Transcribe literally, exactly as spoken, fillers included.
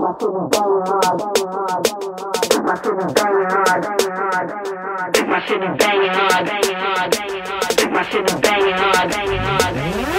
My shit is banging hard, banging hard, banging hard, banging hard, banging hard, banging hard, banging hard.